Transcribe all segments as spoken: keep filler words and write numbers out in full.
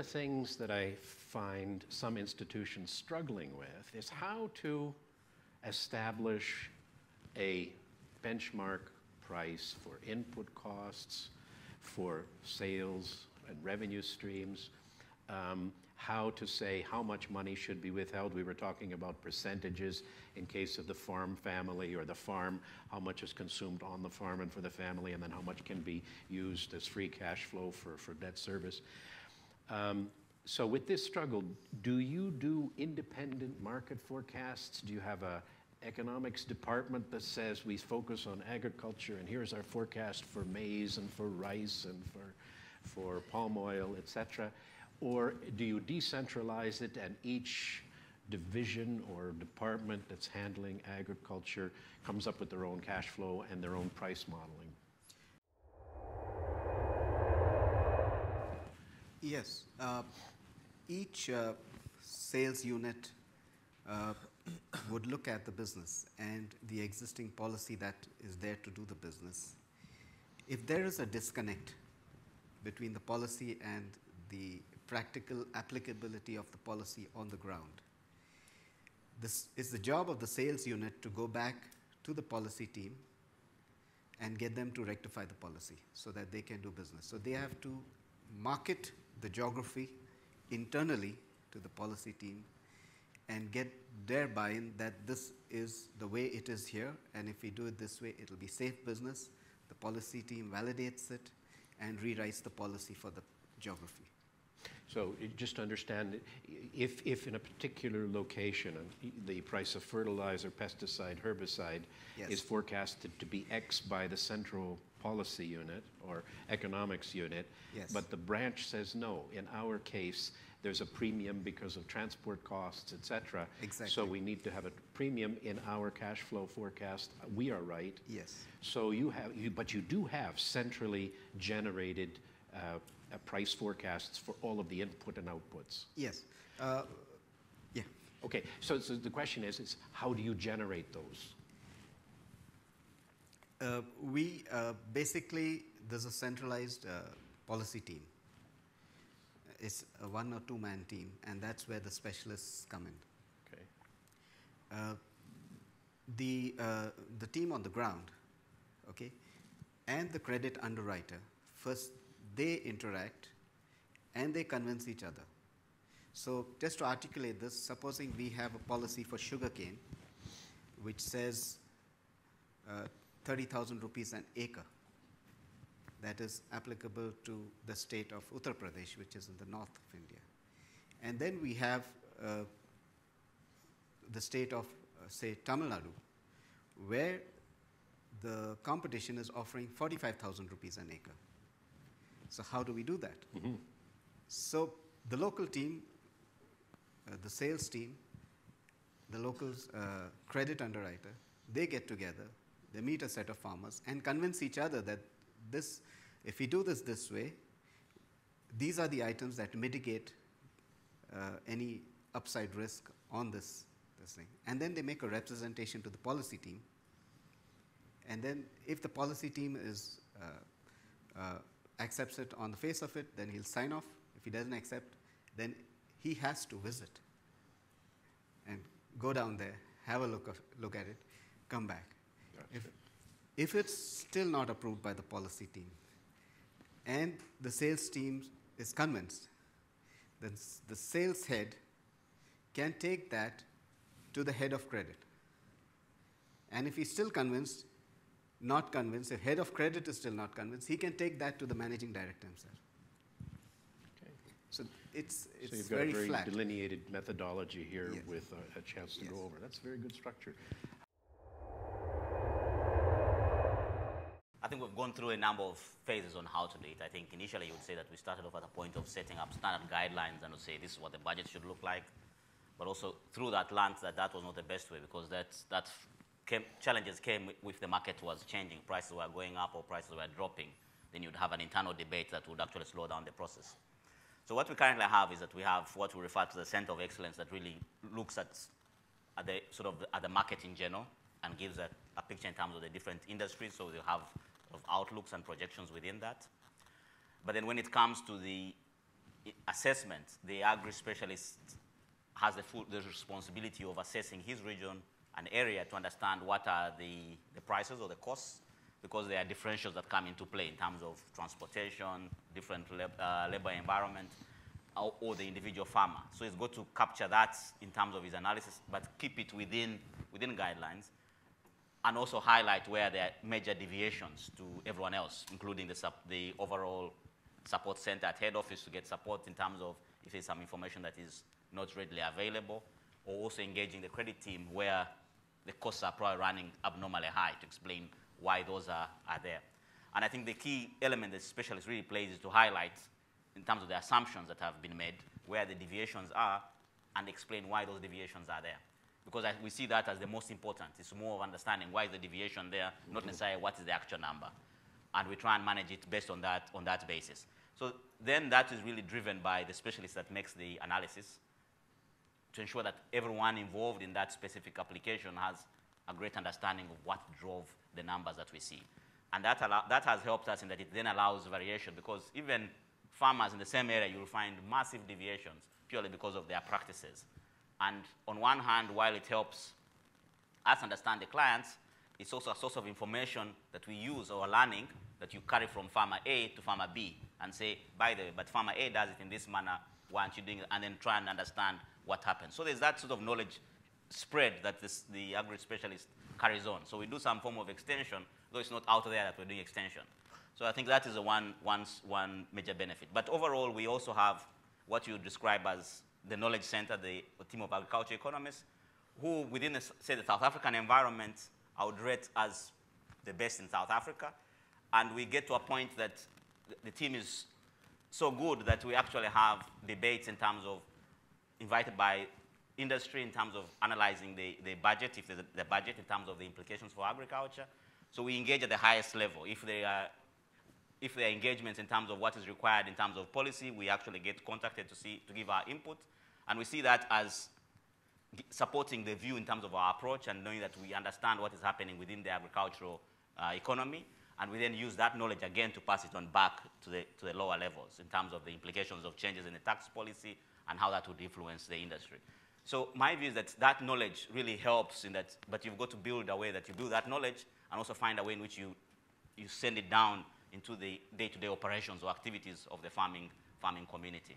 the things that I find some institutions struggling with is how to establish a benchmark price for input costs, for sales and revenue streams, um, how to say how much money should be withheld. We were talking about percentages in case of the farm family or the farm, how much is consumed on the farm and for the family, and then how much can be used as free cash flow for, for debt service. Um, so with this struggle, do you do independent market forecasts? Do you have a economics department that says we focus on agriculture and here's our forecast for maize and for rice and for, for palm oil, et cetera? Or do you decentralize it and each division or department that's handling agriculture comes up with their own cash flow and their own price modeling? Yes. Uh, each uh, sales unit uh, would look at the business and the existing policy that is there to do the business. If there is a disconnect between the policy and the practical applicability of the policy on the ground, this is the job of the sales unit to go back to the policy team and get them to rectify the policy so that they can do business. So they have to market the geography internally to the policy team and get their buy-in that this is the way it is here, and if we do it this way, it will be safe business. The policy team validates it and rewrites the policy for the geography. So just to understand, if, if in a particular location the price of fertilizer, pesticide, herbicide Yes. is forecasted to be X by the central policy unit or economics unit, Yes. but the branch says no. In our case, there's a premium because of transport costs, et cetera. Exactly. So we need to have a premium in our cash flow forecast. We are right. Yes. So you have, you, but you do have centrally generated uh, uh, price forecasts for all of the input and outputs. Yes. Uh, yeah. Okay. So, so the question is, is how do you generate those? Uh, we uh, basically, there's a centralized uh, policy team. It's a one or two man team, and that's where the specialists come in. Okay. Uh, the, uh, the team on the ground, okay, and the credit underwriter, first they interact and they convince each other. So just to articulate this, supposing we have a policy for sugarcane which says uh, thirty thousand rupees an acre. That is applicable to the state of Uttar Pradesh, which is in the north of India. And then we have uh, the state of, uh, say, Tamil Nadu, where the competition is offering forty-five thousand rupees an acre. So how do we do that? Mm-hmm. So the local team, uh, the sales team, the local uh, credit underwriter, they get together, they meet a set of farmers and convince each other that this, if we do this this way, these are the items that mitigate uh, any upside risk on this, this thing. And then they make a representation to the policy team. And then if the policy team is, uh, uh, accepts it on the face of it, then he'll sign off. If he doesn't accept, then he has to visit and go down there, have a look, of, look at it, come back. Gotcha. If, if it's still not approved by the policy team and the sales team is convinced, then the sales head can take that to the head of credit. And if he's still convinced, not convinced, if head of credit is still not convinced, he can take that to the managing director himself. Okay. So it's, it's So you've got very a very flat. delineated methodology here Yes. with a, a chance to Yes. go over. That's a very good structure. I think we've gone through a number of phases on how to do it. I think initially you would say that we started off at a point of setting up standard guidelines and would say this is what the budget should look like. But also through that learned that that was not the best way because that's, that came, challenges came with the market was changing. Prices were going up or prices were dropping. Then you'd have an internal debate that would actually slow down the process. So what we currently have is that we have what we refer to the Center of Excellence that really looks at, at the sort of at the market in general and gives a, a picture in terms of the different industries. So you have of outlooks and projections within that. But then when it comes to the assessment, the agri-specialist has the full the responsibility of assessing his region and area to understand what are the, the prices or the costs, because there are differentials that come into play in terms of transportation, different lab, uh, labor environment, or, or the individual farmer. So he's got to capture that in terms of his analysis, but keep it within, within guidelines, and also highlight where there are major deviations to everyone else, including the, sub, the overall support center at head office to get support in terms of if there's some information that is not readily available, or also engaging the credit team where the costs are probably running abnormally high to explain why those are, are there. And I think the key element that specialist really plays is to highlight in terms of the assumptions that have been made, where the deviations are, and explain why those deviations are there. Because I, we see that as the most important. It's more of understanding why is the deviation there, mm-hmm. not necessarily what is the actual number. And we try and manage it based on that, on that basis. So then that is really driven by the specialist that makes the analysis to ensure that everyone involved in that specific application has a great understanding of what drove the numbers that we see. And that, allow, that has helped us in that it then allows variation, because even farmers in the same area, you'll find massive deviations purely because of their practices. And on one hand, while it helps us understand the clients, it's also a source of information that we use or learning that you carry from farmer A to farmer B and say, by the way, but farmer A does it in this manner, why aren't you doing it? And then try and understand what happens. So there's that sort of knowledge spread that this, the agri-specialist carries on. So we do some form of extension, though it's not out there that we're doing extension. So I think that is a one, one, one major benefit. But overall, we also have what you describe as the knowledge center, the, the team of agriculture economists, who within, the, say, the South African environment, I would rate as the best in South Africa. And we get to a point that the, the team is so good that we actually have debates in terms of invited by industry in terms of analyzing the, the budget, if there's a, the budget in terms of the implications for agriculture. So we engage at the highest level. If there are, if there are engagements in terms of what is required in terms of policy, we actually get contacted to, see, to give our input. And we see that as supporting the view in terms of our approach and knowing that we understand what is happening within the agricultural uh, economy. And we then use that knowledge again to pass it on back to the, to the lower levels in terms of the implications of changes in the tax policy and how that would influence the industry. So my view is that that knowledge really helps in that, but you've got to build a way that you build that knowledge and also find a way in which you, you send it down into the day-to-day operations or activities of the farming, farming community.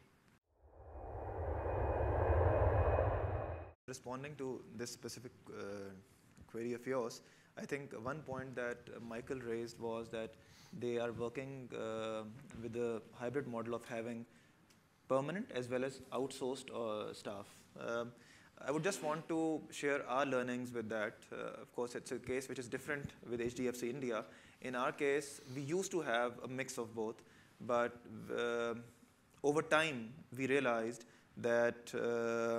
Responding to this specific uh, query of yours, I think one point that uh, Michael raised was that they are working uh, with the hybrid model of having permanent as well as outsourced uh, staff. Um, I would just want to share our learnings with that. Uh, of course, it's a case which is different with H D F C India. In our case, we used to have a mix of both, but uh, over time, we realized that uh,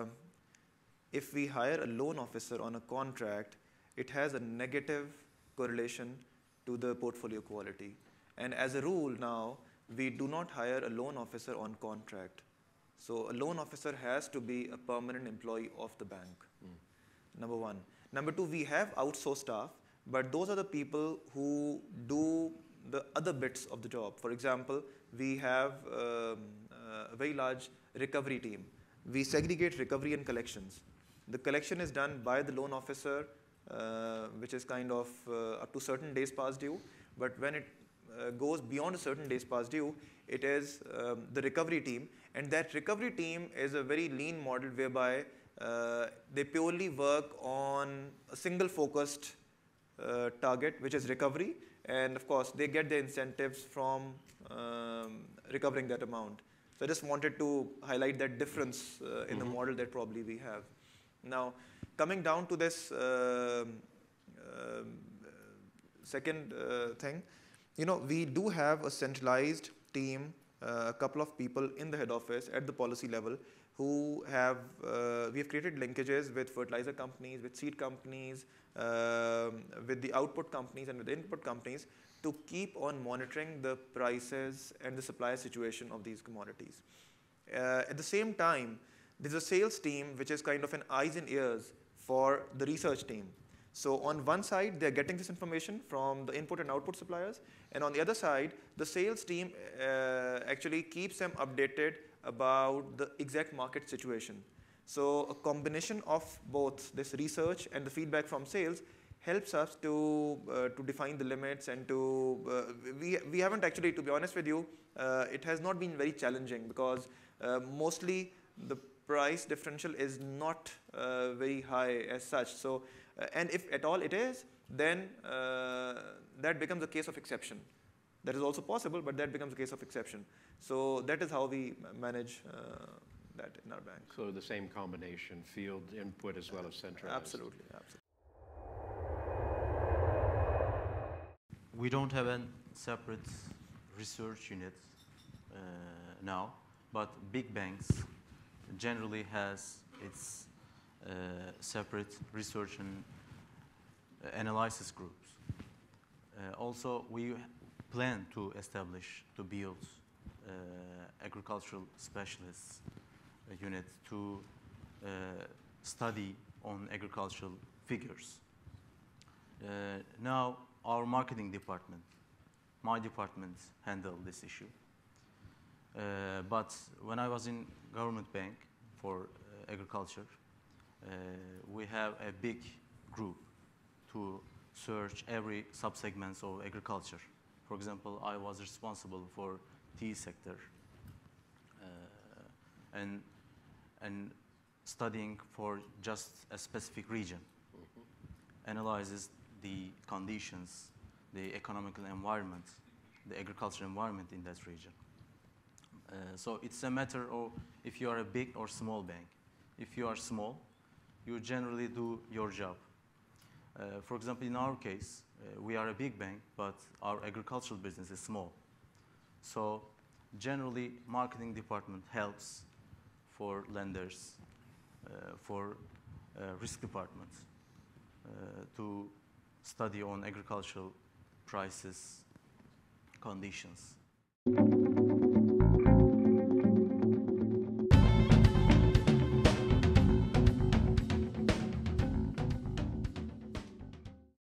if we hire a loan officer on a contract, it has a negative correlation to the portfolio quality. And as a rule now, we do not hire a loan officer on contract. So a loan officer has to be a permanent employee of the bank, mm. number one. Number two, we have outsourced staff, but those are the people who do the other bits of the job. For example, we have um, a very large recovery team. We segregate recovery and collections. The collection is done by the loan officer, uh, which is kind of uh, up to certain days past due, but when it uh, goes beyond a certain days past due, it is um, the recovery team, and that recovery team is a very lean model whereby uh, they purely work on a single focused uh, target, which is recovery, and of course they get the incentives from um, recovering that amount. So I just wanted to highlight that difference uh, in mm-hmm. the model that probably we have. Now, coming down to this uh, uh, second uh, thing, you know, we do have a centralized team, uh, a couple of people in the head office at the policy level who have, uh, we have created linkages with fertilizer companies, with seed companies, uh, with the output companies and with the input companies to keep on monitoring the prices and the supply situation of these commodities. Uh, at the same time, there's a sales team which is kind of an eyes and ears for the research team. So on one side, they're getting this information from the input and output suppliers, and on the other side, the sales team uh, actually keeps them updated about the exact market situation. So a combination of both this research and the feedback from sales helps us to uh, to define the limits and to uh, we we haven't actually, to be honest with you, uh, it has not been very challenging because uh, mostly the price differential is not uh, very high as such. So uh, and if at all it is, then uh, that becomes a case of exception. That is also possible, but that becomes a case of exception. So that is how we manage uh, that in our bank. So the same combination, field input as well as centralized. Absolutely, absolutely. We don't have a separate research unit uh, now, but big banks generally has its uh, separate research and uh, analysis groups. Uh, also, we plan to establish, to build uh, agricultural specialists uh, unit to uh, study on agricultural figures. Uh, now, our marketing department, my department, handle this issue. Uh, but when I was in government bank for uh, agriculture, uh, we have a big group to search every subsegments of agriculture. For example, I was responsible for tea sector uh, and and studying for just a specific region, mm-hmm. analyzes the conditions, the economical environment, the agricultural environment in that region. Uh, so it's a matter of if you are a big or small bank. If you are small, you generally do your job. Uh, for example, in our case, uh, we are a big bank, but our agricultural business is small. So generally, marketing department helps for lenders, uh, for uh, risk departments uh, to study on agricultural prices, conditions.